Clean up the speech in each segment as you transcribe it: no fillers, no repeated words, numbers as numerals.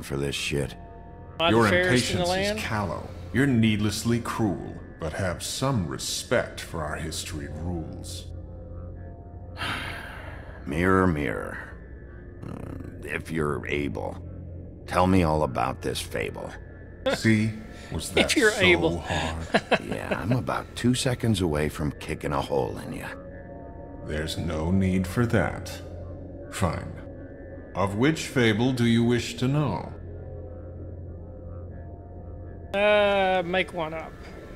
for this shit. Your impatience is callow. You're needlessly cruel, but have some respect for our history and rules. Mirror, mirror. If you're able, tell me all about this fable. See? Was that If you're so able. hard? Yeah, I'm about 2 seconds away from kicking a hole in you. There's no need for that. Fine. Of which fable do you wish to know? Make one up.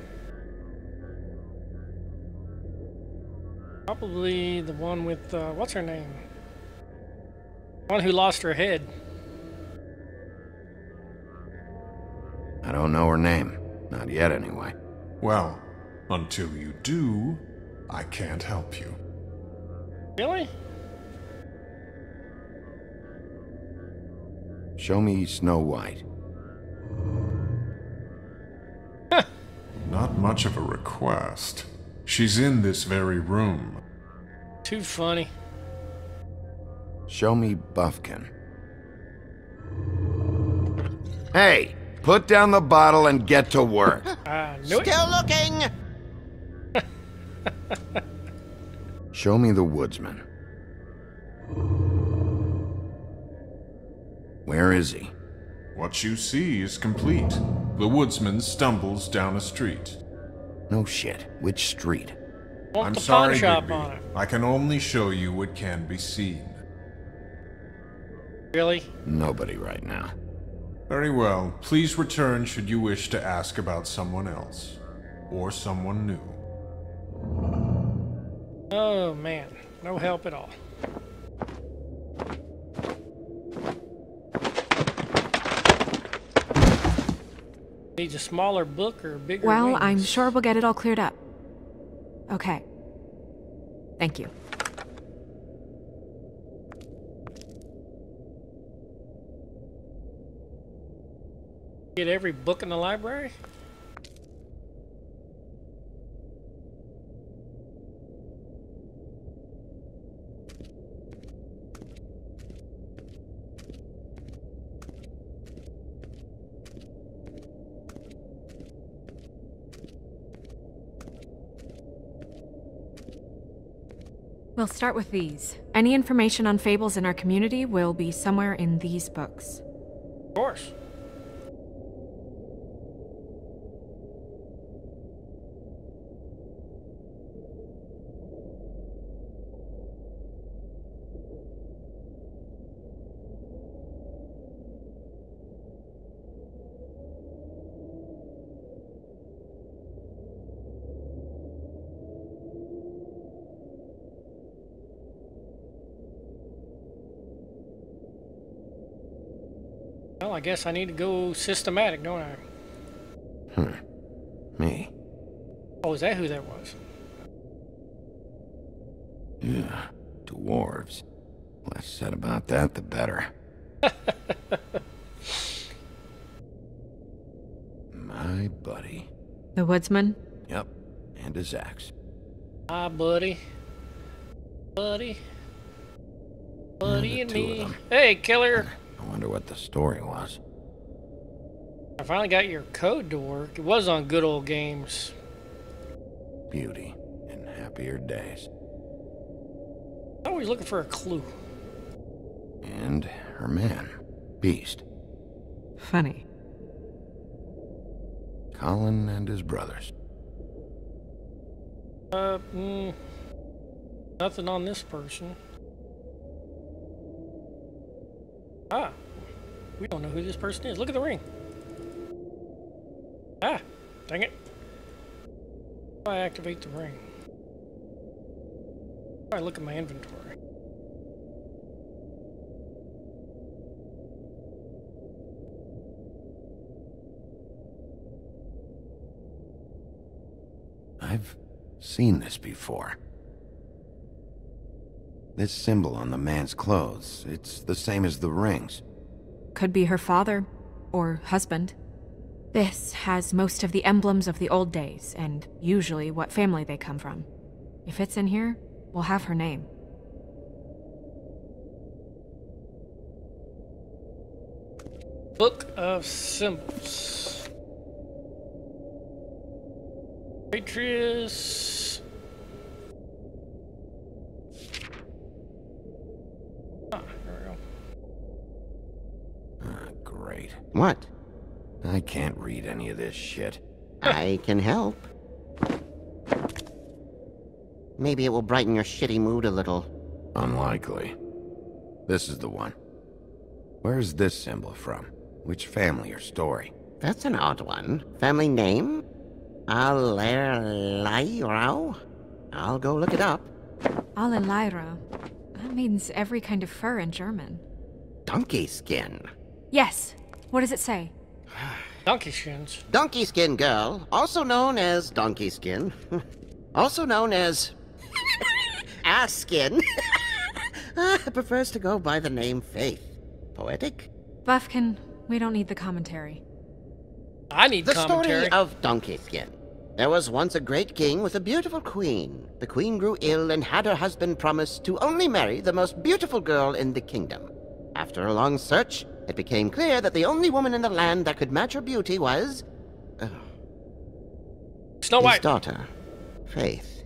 Probably the one with, what's her name? One who lost her head. I don't know her name. Not yet, anyway. Well, until you do, I can't help you. Really? Show me Snow White. Not much of a request. She's in this very room. Too funny. Show me Buffkin. Hey! Put down the bottle and get to work. Still looking! Show me the woodsman. Where is he? What you see is complete. The woodsman stumbles down a street. No shit. Which street? Want I'm the sorry, pawn shop Digby. on it. I can only show you what can be seen. Really? Nobody right now. Very well. Please return should you wish to ask about someone else. Or someone new. Oh man, no help at all. Needs a smaller book or bigger Well, wings. I'm sure we'll get it all cleared up. Okay. Thank you. Get every book in the library? We'll start with these. Any information on fables in our community will be somewhere in these books. Of course. Well, I guess I need to go systematic, don't I? Me. Oh, is that who that was? Yeah, dwarves. Less said about that, the better. My buddy. The woodsman? Yep, and his axe. Hi, buddy. Buddy. Buddy and the two of me. them. Hey, killer. I wonder what the story was. I finally got your code to work. It was on Good Old Games. Beauty in happier days. Always looking for a clue. And her man, Beast. Funny. Colin and his brothers. Nothing on this person. Ah, we don't know who this person is. Look at the ring. Ah, dang it. How do I activate the ring? How do I look at my inventory? I've seen this before. This symbol on the man's clothes, it's the same as the rings. Could be her father or husband. This has most of the emblems of the old days, and usually what family they come from. If it's in here, we'll have her name. Book of symbols. Atreus. Ah, there we go. Great. What? I can't read any of this shit. I can help. Maybe it will brighten your shitty mood a little. Unlikely. This is the one. Where's this symbol from? Which family or story? That's an odd one. Family name? Alerairo? I'll go look it up. Alelairo. That means every kind of fur in German. Donkey skin. Yes. What does it say? Donkey skins. Donkey skin girl, also known as donkey skin. Also known as ass skin. Prefers to go by the name Faith. Poetic? Buffkin, we don't need the commentary. I need The commentary. story of Donkey Skin. There was once a great king with a beautiful queen. The queen grew ill and had her husband promise to only marry the most beautiful girl in the kingdom. After a long search, it became clear that the only woman in the land that could match her beauty was... Snow his White. daughter, Faith.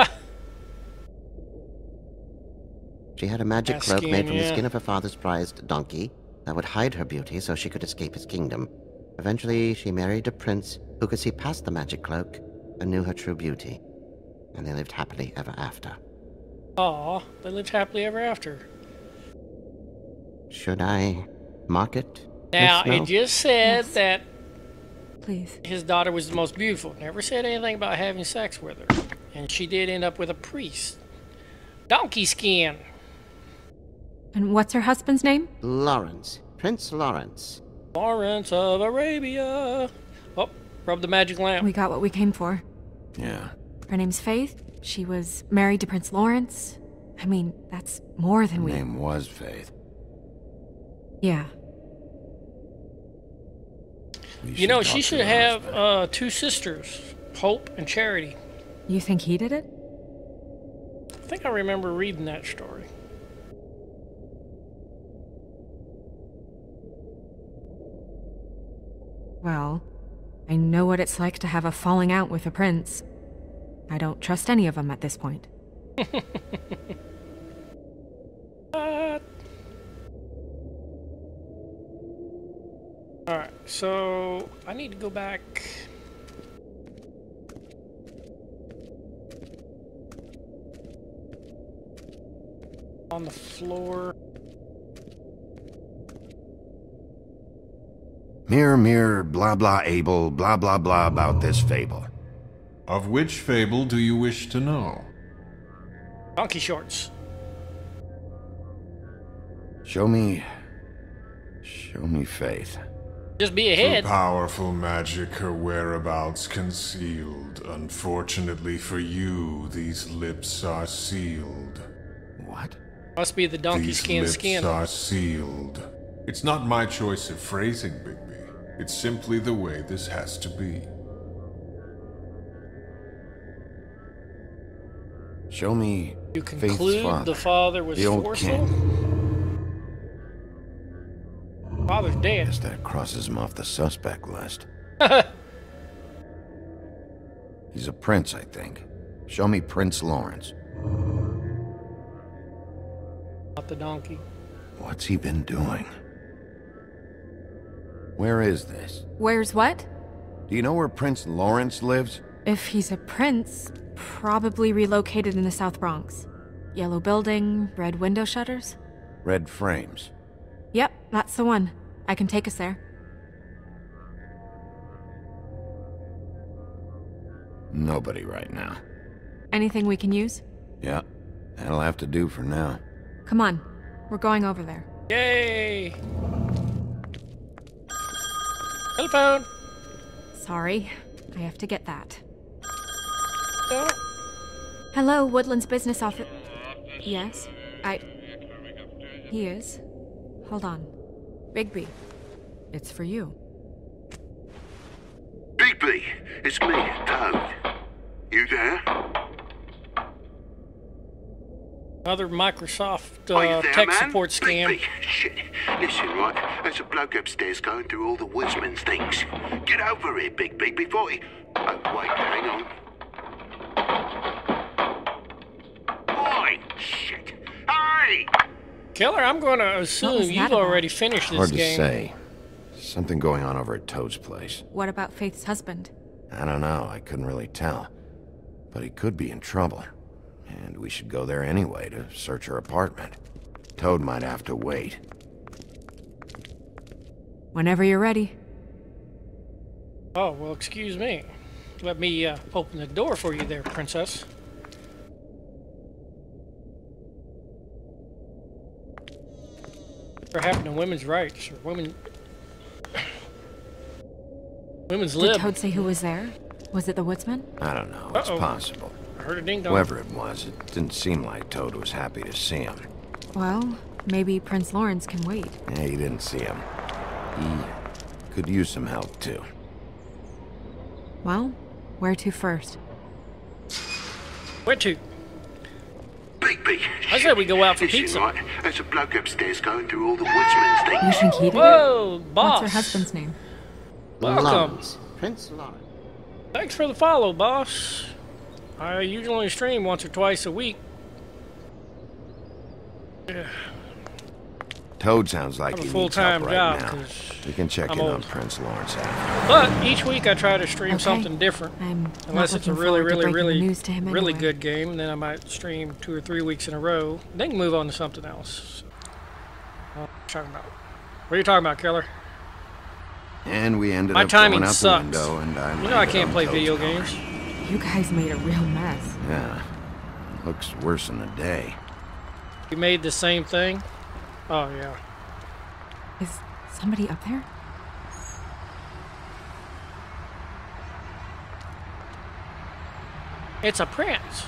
She had a magic That cloak skin, made from the yeah. skin of her father's prized donkey that would hide her beauty so she could escape his kingdom. Eventually, she married a prince who could see past the magic cloak and knew her true beauty. And they lived happily ever after. Aw, they lived happily ever after. Should I mark it? Now, Miss Snow? it just said Yes. that Please. his daughter was the most beautiful. Never said anything about having sex with her. And she did end up with a priest. Donkey skin. And what's her husband's name? Lawrence. Prince Lawrence. Lawrence of Arabia. Oh, rub the magic lamp. We got what we came for. Yeah. Her name's Faith. She was married to Prince Lawrence. I mean, that's more than Her we... name was Faith. Yeah. You know, she talk should to her have husband. 2 sisters, Hope and Charity. You think he did it? I think I remember reading that story. Well, I know what it's like to have a falling out with a prince. I don't trust any of them at this point. Alright, so I need to go back. On the floor. Mirror, mirror, blah blah able, blah blah blah about this fable. Of which fable do you wish to know? Donkey shorts. Show me Faith. Just be Through ahead. powerful magic, her whereabouts concealed. Unfortunately for you, these lips are sealed. What? Must be the donkey These skin lips skin. are sealed. It's not my choice of phrasing, Bigby. It's simply the way this has to be. Show me You Faith's conclude father. the father was The old forceful? king. Father's dead. Guess that crosses him off the suspect list. He's a prince, I think. Show me Prince Lawrence. Not the donkey. What's he been doing? Where is this? Where's what? Do you know where Prince Lawrence lives? If he's a prince, probably relocated in the South Bronx. Yellow building, red window shutters? Red frames. Yep, that's the one. I can take us there. Nobody right now. Anything we can use? Yeah, that'll have to do for now. Come on, we're going over there. Yay! Telephone! Sorry, I have to get that. No. Hello, Woodland's business office. Yes, He is. Hold on. Bigby, it's for you. Bigby, it's me, Toad. You there? Another Microsoft Are you there, tech man? support scam. Bigby. Shit. Listen, right? There's a bloke upstairs going through all the woodsman's things. Get over here, Bigby, before he... Oh, wait, hang on. Oi! Shit. Hey! Killer, I'm going to assume was that you've about? already finished this Hard to game. say. Something going on over at Toad's place. What about Faith's husband? I don't know, I couldn't really tell. But he could be in trouble. And we should go there anyway to search her apartment. Toad might have to wait. Whenever you're ready. Oh, well, excuse me. Let me open the door for you there, princess. What happened to women's rights or women's Did lib? Toad say who was there? Was it the woodsman? I don't know, it's Uh-oh. possible. I heard a ding dong. Whoever it was, it didn't seem like Toad was happy to see him. Well, maybe Prince Lawrence can wait. Yeah, he didn't see him. He could use some help, too. Well, where to first? Where to? Bigby. I said we go out for Listen, pizza. right? There's a bloke upstairs going through all the woodsman's You things. think he did it? Whoa, boss. What's her husband's name? Welcome. Lawrence. Prince Lawrence. Thanks for the follow, boss. I usually stream once or twice a week. Toad sounds like I have a he needs full-time help right job, now. 'cause We can check I'm in on old. Prince Lawrence after. But each week I try to stream Okay. something different. I'm Unless not it's a looking really, forward to really, breaking the really, news to him really anyway. good game, then I might stream 2 or 3 weeks in a row. Then move on to something else. What are you talking about? What are you talking about, Killer? And we ended My up going timing out sucks. the window, and I You know I landed can't on play Toad's video number. games. You guys made a real mess. Yeah, looks worse than a day. You made the same thing? Oh, yeah. Is somebody up there? It's a prince.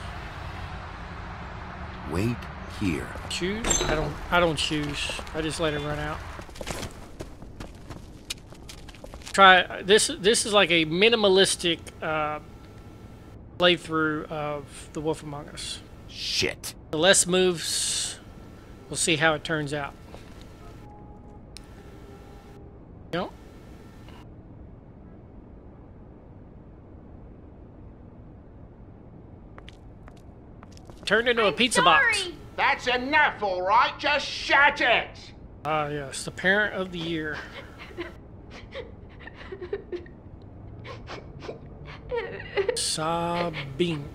Wait here. Choose? I don't choose. I just let it run out. Try this is like a minimalistic playthrough of The Wolf Among Us. Shit. The less moves, we'll see how it turns out. Yep. Turned into a pizza box. That's enough, all right? Just shut it! Ah, yes, the parent of the year. Sabine.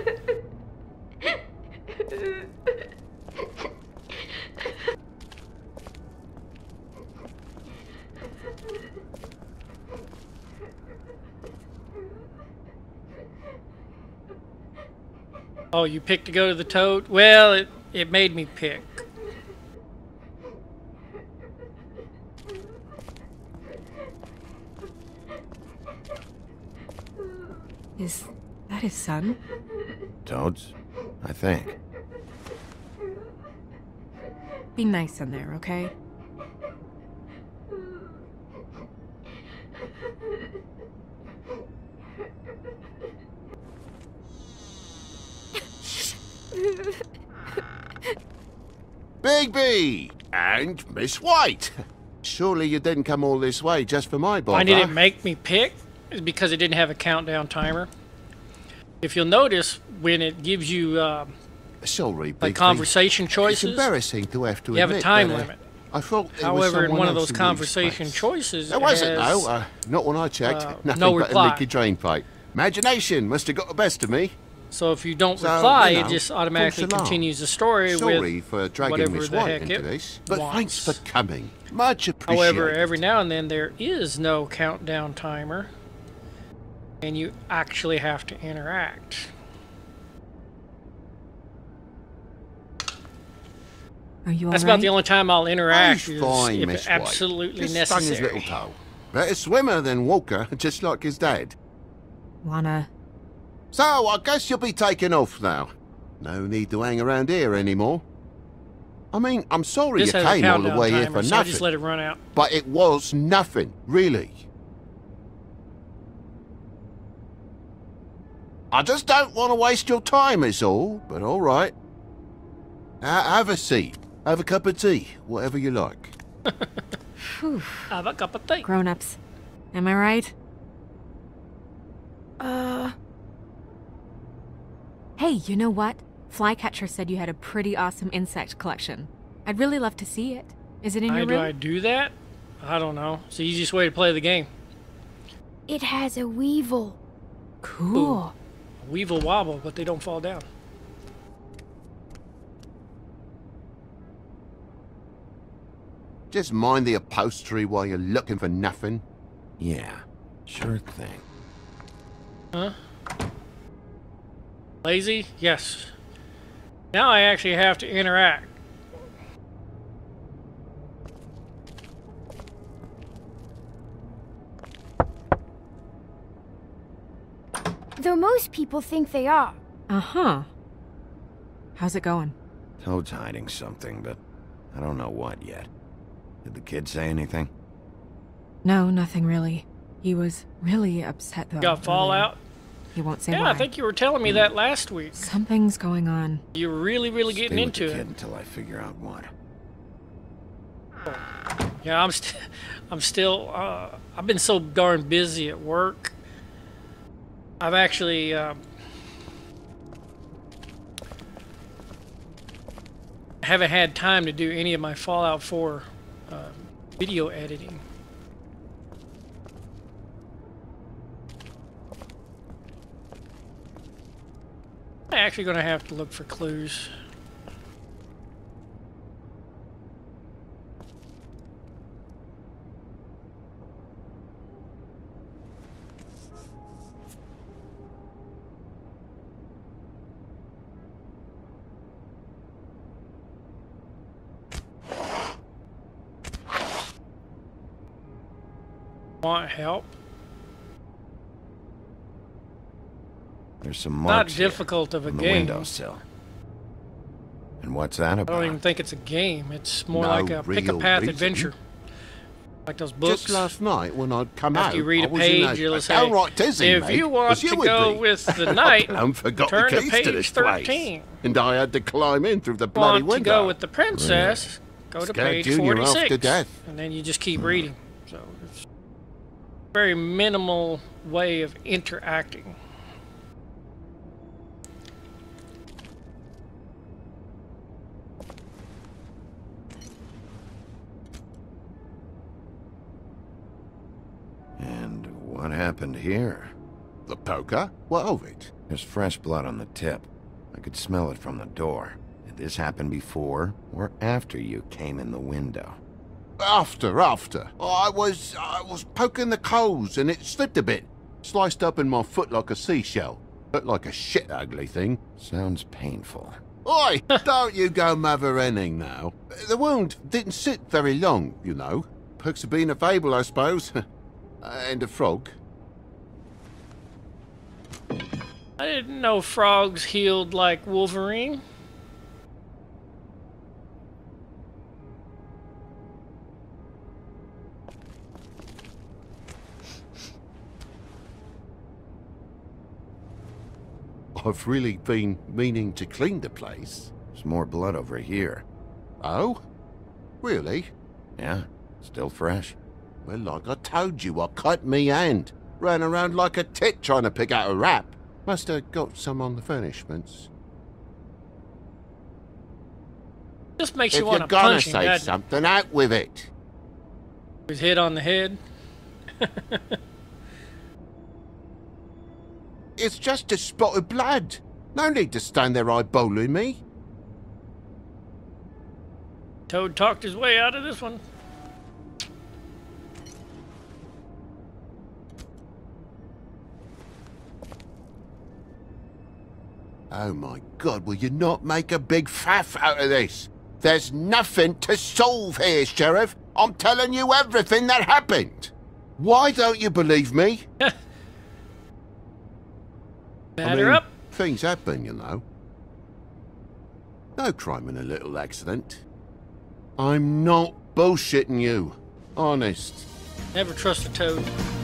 Oh, you picked to go to the Toad? Well, it made me pick. Is that his son? Toads? I think. Be nice in there, okay? Bigby! And Miss White! Surely you didn't come all this way just for my bother? Why did it make me pick? It's because it didn't have a countdown timer. If you'll notice, when it gives you Sorry, Bigby. like conversation It's choices, embarrassing to have to you have a admit time that, limit. I thought it was However, in someone one of else those in conversation Lee's place. choices, There wasn't, has, no. Not when I checked. Nothing no but reply. a leaky drain pipe. Imagination must have got the best of me. So if you don't So, reply, you know, it just automatically false alarm. continues the story Sorry with for dragging whatever Miss the White heck into it this, but wants. thanks for coming. Much appreciated. However, every now and then there is no countdown timer, and you actually have to interact. Are you That's alright? about the only time I'll interact He's is fine, if Miss it's White. absolutely Just stung his necessary. little toe. Better swimmer than walker, just like his dad. Wanna... So, I guess you'll be taking off now. No need to hang around here anymore. I mean, I'm sorry This you has a came all the countdown way here timer, for so I nothing. just let it run out. But it was nothing, really. I just don't want to waste your time is all, but alright. Have a seat. Have a cup of tea. Whatever you like. Phew. Have a cup of tea. Grown-ups. Am I right? Hey, you know what? Flycatcher said you had a pretty awesome insect collection. I'd really love to see it. Is it in your room? Do I do that? I don't know. It's the easiest way to play the game. It has a weevil. Cool. Ooh. Weevil wobble, but they don't fall down. Just mind the upholstery while you're looking for nothing. Yeah, sure thing. Huh? Lazy? Yes. Now I actually have to interact. Though most people think they are. Uh-huh. How's it going? Toad's hiding something, but I don't know what yet. Did the kid say anything? No, nothing really. He was really upset though. Got fallout? Earlier. He won't say why. Yeah, I think you were telling me that last week. Something's going on. You were really getting Stay into with the it. kid until I figure out what. Yeah, I'm still, I've been so darn busy at work. I've actually, haven't had time to do any of my Fallout 4 video editing. I'm actually going to have to look for clues. Want help? There's some Not marks difficult here of a on the game. windowsill. And what's that I about? don't even think it's a game. It's more No like a pick a real path reason. adventure. Like those books. Just last night when I'd come out, After you read I a was in page, it'll say, downright tizzy, if mate, you want as to would go be. with the night, I forgot turn the to keys page to this place. 13. And I had to climb in through the bloody Want to window. go with the princess, go to Scared page Junior 46. off to death. And then you just keep reading. So it's a very minimal way of interacting. And what happened here? The poker? What of it? There's fresh blood on the tip. I could smell it from the door. Did this happen before or after you came in the window? After. I was poking the coals and it slipped a bit. Sliced up in my foot like a seashell. Looked like a shit ugly thing. Sounds painful. Oi, don't you go mother-henning now. The wound didn't sit very long, you know. Perks of being a fable, I suppose. And a frog. I didn't know frogs healed like Wolverine. I've really been meaning to clean the place. There's more blood over here. Oh? Really? Yeah, still fresh. Well, like I told you, I cut me hand. Ran around like a tit trying to pick out a wrap. Must have got some on the furnishments. Just makes If you you're want to gonna punch him. say doesn't it? something, out with it. His hit on the head. It's just a spot of blood. No need to stand there eyeballing me. Toad talked his way out of this one. Oh my God, will you not make a big faff out of this? There's nothing to solve here, Sheriff. I'm telling you everything that happened. Why don't you believe me? Batter up. Things happen, you know. No crime in a little accident. I'm not bullshitting you. Honest. Never trust a toad.